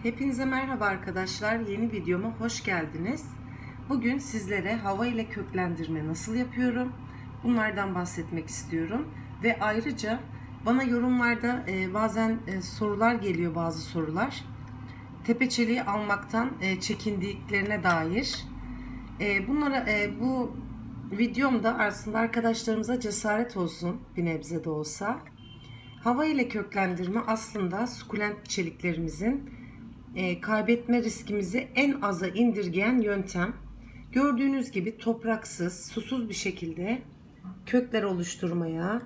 Hepinize merhaba arkadaşlar. Yeni videoma hoş geldiniz. Bugün sizlere hava ile köklendirme nasıl yapıyorum? Bunlardan bahsetmek istiyorum. Ve ayrıca bana yorumlarda bazen sorular geliyor, bazı sorular. Tepeçeliği almaktan çekindiklerine dair. Bu videomda aslında arkadaşlarımıza cesaret olsun, bir nebze de olsa. Hava ile köklendirme aslında sukulent çeliklerimizin kaybetme riskimizi en aza indirgeyen yöntem. Gördüğünüz gibi topraksız, susuz bir şekilde kökler oluşturmaya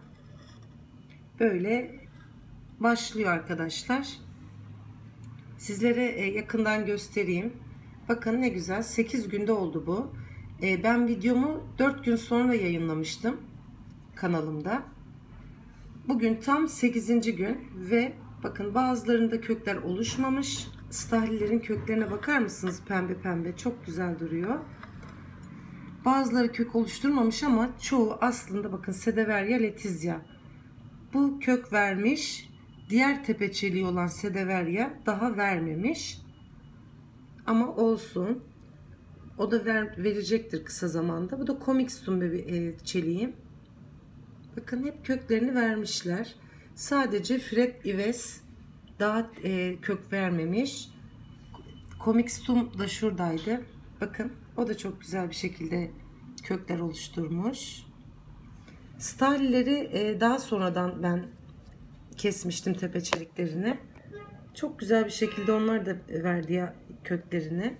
böyle başlıyor arkadaşlar. Sizlere yakından göstereyim. Bakın ne güzel, 8 günde oldu bu. Ben videomu 4 gün sonra yayınlamıştım kanalımda. Bugün tam 8. gün ve bakın bazılarında kökler oluşmamış. Stahlillerin köklerine bakar mısınız? Pembe pembe, çok güzel duruyor. Bazıları kök oluşturmamış ama çoğu aslında bakın Sedeveria letizia. Bu kök vermiş. Diğer tepeçeliği olan Sedeveria daha vermemiş. Ama olsun. O da verecektir kısa zamanda. Bu da Comixtum çeliğim. Bakın hep köklerini vermişler. Sadece Fred Ives daha kök vermemiş. Comixtum da şuradaydı. Bakın o da çok güzel bir şekilde kökler oluşturmuş. Stahlleri daha sonradan ben kesmiştim tepeçeliklerini. Çok güzel bir şekilde onlar da verdi ya köklerini.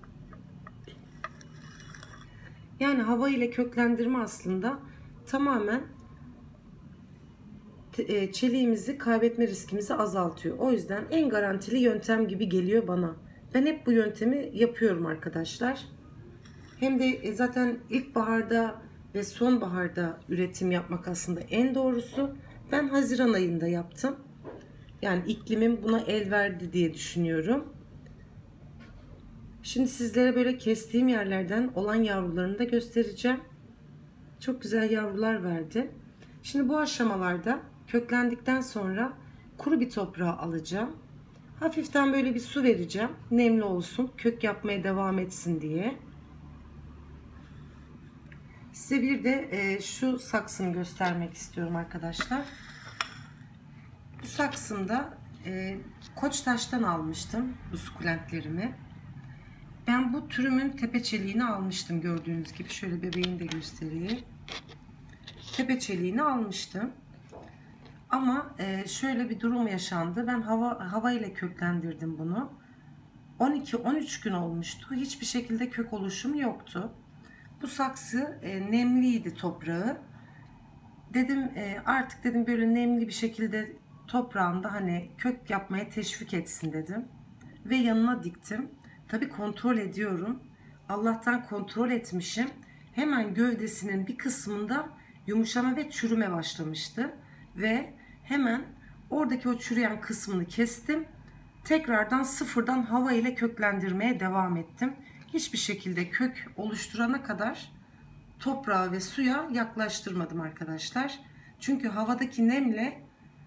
Yani hava ile köklendirme aslında tamamen çeliğimizi kaybetme riskimizi azaltıyor. O yüzden en garantili yöntem gibi geliyor bana. Ben hep bu yöntemi yapıyorum arkadaşlar. Hem de zaten ilkbaharda ve sonbaharda üretim yapmak aslında en doğrusu. Ben Haziran ayında yaptım. Yani iklimim buna el verdi diye düşünüyorum. Şimdi sizlere böyle kestiğim yerlerden olan yavrularını da göstereceğim. Çok güzel yavrular verdi. Şimdi bu aşamalarda köklendikten sonra kuru bir toprağı alacağım. Hafiften böyle bir su vereceğim. Nemli olsun, kök yapmaya devam etsin diye. Size bir de şu saksını göstermek istiyorum arkadaşlar. Bu saksımda Koçtaş'tan almıştım bu sukulentlerimi. Ben bu türümün tepeçeliğini almıştım gördüğünüz gibi. Şöyle bebeğini de göstereyim. Tepeçeliğini almıştım. Ama şöyle bir durum yaşandı. Ben hava ile köklendirdim bunu. 12-13 gün olmuştu. Hiçbir şekilde kök oluşumu yoktu. Bu saksı nemliydi toprağı. Dedim artık dedim böyle nemli bir şekilde toprağında hani kök yapmaya teşvik etsin dedim. Ve yanına diktim. Tabii kontrol ediyorum. Allah'tan kontrol etmişim. Hemen gövdesinin bir kısmında yumuşama ve çürüme başlamıştı. Ve hemen oradaki o çürüyen kısmını kestim. Tekrardan sıfırdan hava ile köklendirmeye devam ettim. Hiçbir şekilde kök oluşturana kadar toprağa ve suya yaklaştırmadım arkadaşlar. Çünkü havadaki nemle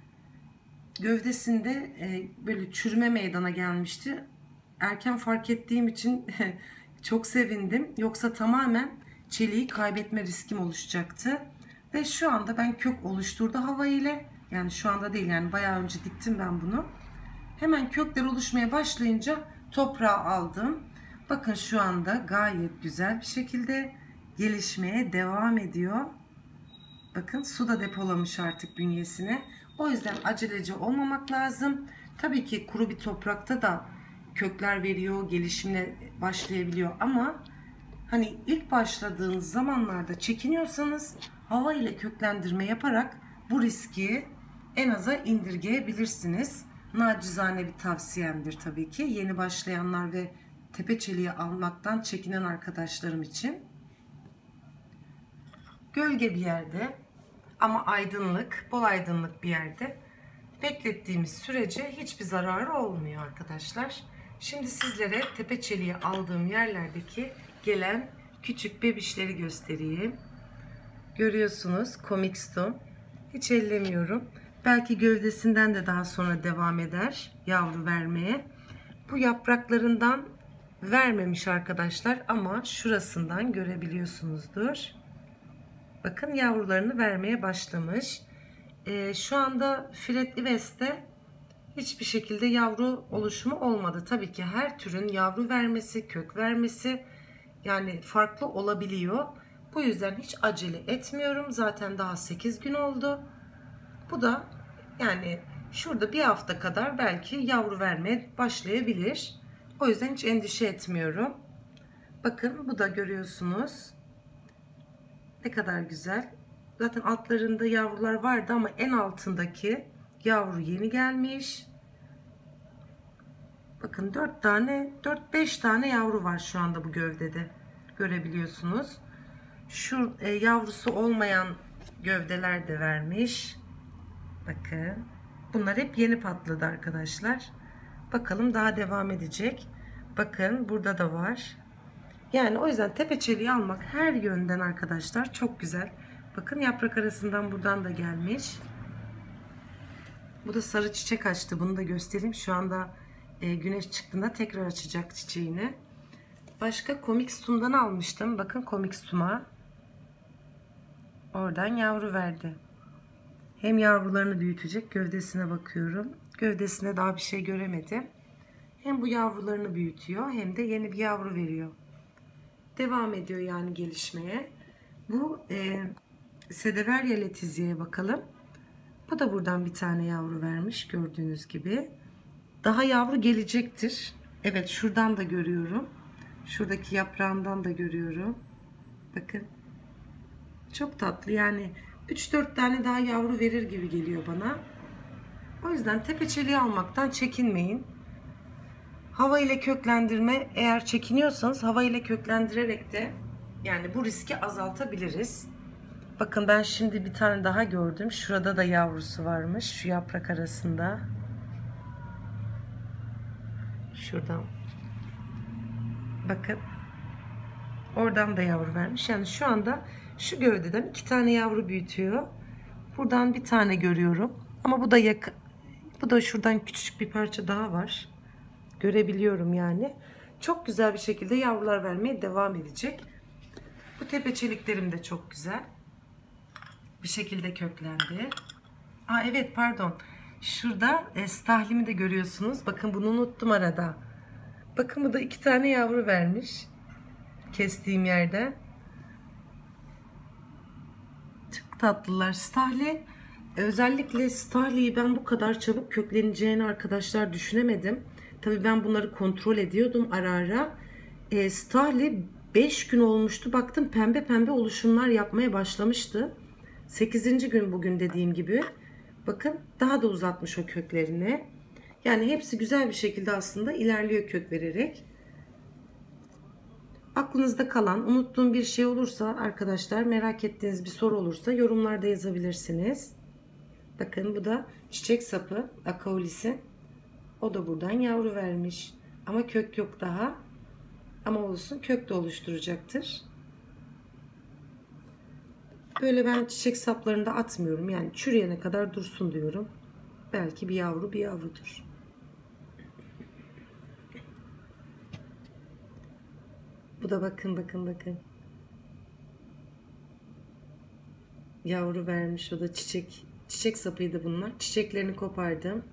gövdesinde böyle çürüme meydana gelmişti. Erken fark ettiğim için çok sevindim. Yoksa tamamen çeliği kaybetme riskim oluşacaktı. Ve şu anda ben kök oluşturdu hava ile. Yani şu anda değil, yani bayağı önce diktim ben bunu. Hemen kökler oluşmaya başlayınca toprağı aldım. Bakın şu anda gayet güzel bir şekilde gelişmeye devam ediyor. Bakın su da depolamış artık bünyesine. O yüzden aceleci olmamak lazım. Tabii ki kuru bir toprakta da kökler veriyor, gelişimine başlayabiliyor ama hani ilk başladığınız zamanlarda çekiniyorsanız hava ile köklendirme yaparak bu riski en aza indirgeyebilirsiniz. Nacizane bir tavsiyemdir tabii ki yeni başlayanlar ve tepeçeliği almaktan çekinen arkadaşlarım için. Gölge bir yerde ama aydınlık, bol aydınlık bir yerde beklettiğimiz sürece hiçbir zararı olmuyor arkadaşlar. Şimdi sizlere tepeçeliği aldığım yerlerdeki gelen küçük bebişleri göstereyim. Görüyorsunuz Comixtum. Hiç ellemiyorum. Belki gövdesinden de daha sonra devam eder yavru vermeye. Bu yapraklarından vermemiş arkadaşlar ama şurasından görebiliyorsunuzdur. Bakın yavrularını vermeye başlamış. Şu anda Fredli West'te hiçbir şekilde yavru oluşumu olmadı. Tabii ki her türün yavru vermesi, kök vermesi yani farklı olabiliyor. Bu yüzden hiç acele etmiyorum. Zaten daha 8 gün oldu. Bu da yani şurada bir hafta kadar belki yavru vermeye başlayabilir. O yüzden hiç endişe etmiyorum. Bakın bu da görüyorsunuz. Ne kadar güzel. Zaten altlarında yavrular vardı ama en altındaki yavru yeni gelmiş. Bakın 4-5 tane yavru var şu anda bu gövdede. Görebiliyorsunuz. Şu yavrusu olmayan gövdeler de vermiş. Bakın. Bunlar hep yeni patladı arkadaşlar. Bakalım daha devam edecek. Bakın burada da var. Yani o yüzden tepeçeliği almak her yönden arkadaşlar çok güzel. Bakın yaprak arasından buradan da gelmiş. Bu da sarı çiçek açtı. Bunu da göstereyim. Şu anda güneş çıktığında tekrar açacak çiçeğini. Başka komik stumdan almıştım. Bakın komik stuma. Oradan yavru verdi. Hem yavrularını büyütecek. Gövdesine bakıyorum. Gövdesine daha bir şey göremedim. Hem bu yavrularını büyütüyor hem de yeni bir yavru veriyor. Devam ediyor yani gelişmeye. Bu Sedeveria Letizia bakalım. Bu da buradan bir tane yavru vermiş gördüğünüz gibi. Daha yavru gelecektir. Evet şuradan da görüyorum. Şuradaki yaprağından da görüyorum. Bakın. Çok tatlı yani 3-4 tane daha yavru verir gibi geliyor bana. O yüzden tepeçeliği almaktan çekinmeyin. Hava ile köklendirme, eğer çekiniyorsanız hava ile köklendirerek de yani bu riski azaltabiliriz. Bakın ben şimdi bir tane daha gördüm. Şurada da yavrusu varmış. Şu yaprak arasında. Şuradan. Bakın. Oradan da yavru vermiş. Yani şu anda şu gövdeden 2 tane yavru büyütüyor. Buradan bir tane görüyorum. Ama bu da yakın. Bu da şuradan küçük bir parça daha var. Görebiliyorum yani. Çok güzel bir şekilde yavrular vermeye devam edecek. Bu tepeçeliklerim de çok güzel. Bir şekilde köklendi. Aa evet pardon. Şurada stahlimi de görüyorsunuz. Bakın bunu unuttum arada. Bakın bu da 2 tane yavru vermiş. Kestiğim yerden. Çok tatlılar. Stahli özellikle stahliyi ben bu kadar çabuk kökleneceğini arkadaşlar düşünemedim. Tabii ben bunları kontrol ediyordum ara ara. Stahli 5 gün olmuştu. Baktım pembe pembe oluşumlar yapmaya başlamıştı. 8. gün bugün dediğim gibi. Bakın daha da uzatmış o köklerini. Yani hepsi güzel bir şekilde aslında ilerliyor kök vererek. Aklınızda kalan, unuttuğum bir şey olursa arkadaşlar, merak ettiğiniz bir soru olursa yorumlarda yazabilirsiniz. Bakın bu da çiçek sapı Akaolis'in. O da buradan yavru vermiş. Ama kök yok daha. Ama olsun, kök de oluşturacaktır. Böyle ben çiçek saplarını da atmıyorum. Yani çürüyene kadar dursun diyorum. Belki bir yavru bir yavrudur. Bu da bakın bakın bakın. Yavru vermiş, o da çiçek sapıydı bunlar. Çiçeklerini kopardım.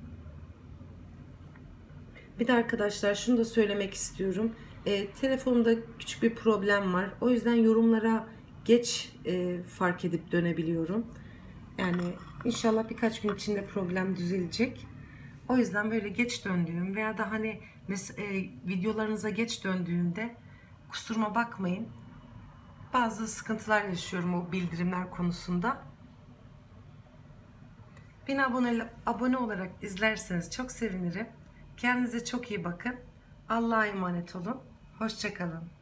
Bir de arkadaşlar şunu da söylemek istiyorum. Telefonumda küçük bir problem var. O yüzden yorumlara geç fark edip dönebiliyorum. Yani inşallah birkaç gün içinde problem düzelecek. O yüzden böyle geç döndüğüm veya da hani videolarınıza geç döndüğümde kusuruma bakmayın. Bazı sıkıntılar yaşıyorum o bildirimler konusunda. Beni abone olarak izlerseniz çok sevinirim. Kendinize çok iyi bakın. Allah'a emanet olun. Hoşça kalın.